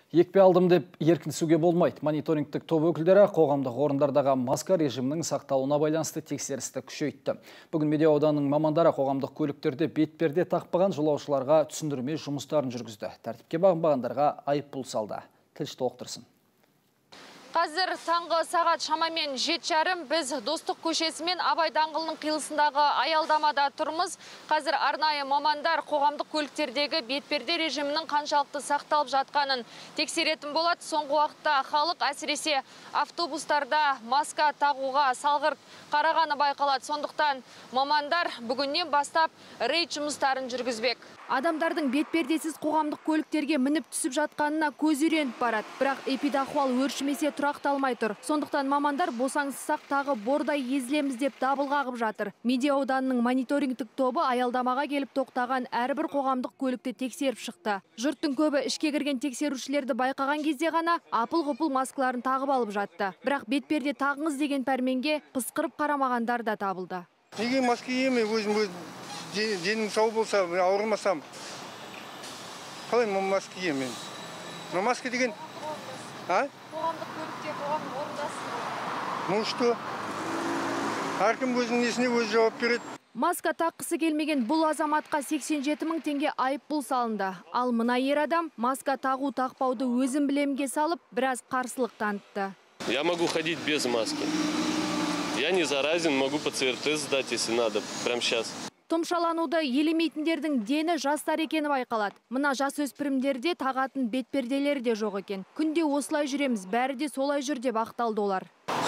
Екпе алдым деп еркінсуге болмайды. Мониторингтік топ өкілдері қоғамдық орындардағы маска режимінің сақталуына байланысты тексерісті күшейтті. Бүгін Медеу ауданының мамандары қоғамдық көліктерде бетперде тақпаған жолаушыларға түсіндірме жұмыстарын жүргізді. Тәртіпке бағынбағандарға айыппұл салды. Тілші толықтырсын. Қазір таңғы сағат шамамен 7:30 біз Достық көшесі мен Абай даңғылының қиылысындағы аялдамада тұрмыз. Қазір арнайы мамандар қоғамдық көліктердегі бетперде режимінің қаншалықты сақталып жатқанын тексеретін болады. Соңғы уақытта халық әсіресе автобустарда маска тағуға салғырт қарағаны байқалады. Сондықтан мамандар бүгіннен бастап рейд жұмыстарын жүргізбек. Адамдардың бетпердесіз қоғамдық көліктерге мініп түсіп жатқанына көз үйреніп барады. Бірақ эпидахуал өршімесе тұрақталмай тұр. Сондықтан мамандар босаңсызсақ тағы бордай езілеміз деп дабыл қағып жатыр. Медеу ауданының мониторингтік тобы аялдамаға келіп тоқтаған әрбір қоғамдық көлікті тексеріп шықты. Жұрттың көбі ішке кірген тексерушілерді байқаған кезде ғана апыл-ғұпыл маскаларын тағып алып жатты. Бірақ бетперде тағыңыз деген пәрменге пысқырып қарамағандар да табылды. Неге маска киемін, өзім денім сау болса, ауырмасам. Қалай маска киемін? Маска деген? Қоғамдық көлікте қоғамдық орындасыз. Ну что? Әркім өзінің несіне өзі жауап береді. Маска таққысы келмеген бұл азаматқа 87 000 теңге айыппұл салынды. Ал мына ер адам маска тағу тақпауды өзім білемге салып, біраз қарсылық танытты. Я могу ходить без маски. Я не заразен, могу ПЦР-тест сдать, если надо, прямо сейчас. Тұмшалануды елемейтіндердің дені жастар екені байқалады. Мына жас өспірімдерде тағатын бетперделер де жоқ екен. Күнде осылай жүреміз, бәрі де солай жүр деп ақталды олар.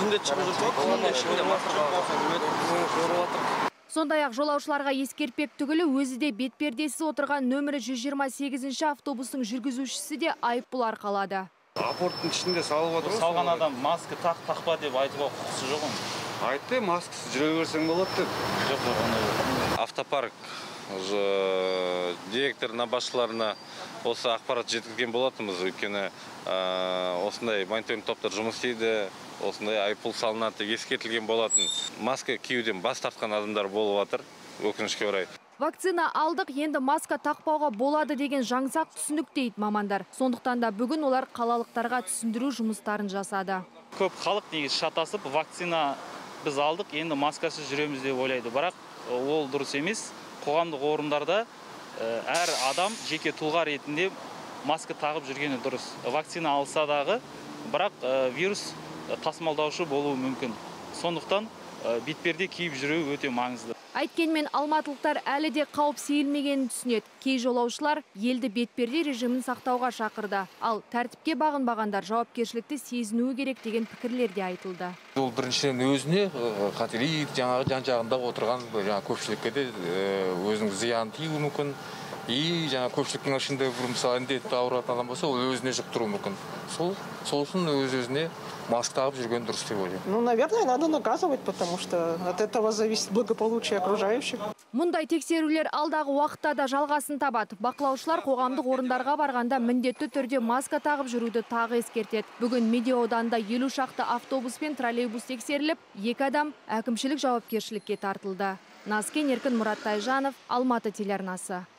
Сондай-ақ жолаушыларға ескертпек түгілі өзі де бетпердесіз отырған нөмірі 128 автобустың жүргізушісі де айыппұл арқалады. Апорттың ішінде салып отыр. Салған адам маска тақпа деп айтуға құқысы жоқ. Айтты, маскасы жүре берсең болады деп. Автопарк директорына басшыларына осы ақпарат жеткізген болатынбыз. Өйткені осындай мониторинг топтар жұмыс істейді, осындай айыппұл салынады деп ескертілген болатын. Маска киюден бас тартқан адамдар болып жатыр, өкінішке орай. Вакцина алдық, енді маска тақпауға болады деген жаңсақ түсінік дейді мамандар. Сондықтан да бүгін олар қалалықтарға түсіндіру жұмыстарын жасады. Көп халық негіз шатасып, вакцина біз алдық, енді маскасыз жүреміз деп ойлайды. Бірақ ол дұрыс емес. Қоғамдық орындарда әр адам жеке тұлға ретінде маска тағып жүргені дұрыс. Вакцина алса дағы, бірақ вирус тасымалдаушы болуы мүмкін. Сондықтан бетперде киіп жүру өте маңызды. Айткенмен алматылықтар әлі де қауіп сейілмегенін түсінеді. Кей жолаушылар елді бетперде режимін сақтауға шақырды. Ал тәртіпке бағынбағандар жауапкершілікті сезінуі керек деген пікірлер де айтылды. Ол біріншіден өзіне қателік жан-жағында отырған көпшілікке де өзінің зияны тиюі мүмкін. Көпшіліктің ішінде бір мысалы індетті ауыратын адам болса, ол өзіне жұқтыруы мүмкін. Сол үшін өз-өзіне маска тағып жүрген дұрыс деп ойлаймын. Ну, наверное, надо наказывать, потому что от этого зависит благополучие окружающих. Мұндай тексерулер алдағы уақытта да жалғасын табады. Бақылаушылар қоғамдық орындарға барғанда міндетті түрде маска тағып жүруді тағы ескертеді. Бүгін Медеу ауданында 50 шақты автобус пен троллейбус тексеріліп, 2 адам әкімшілік жауапкершілікке тартылды. Наскен Еркін Мұрат Тайжанов, Алматы телеарнасы.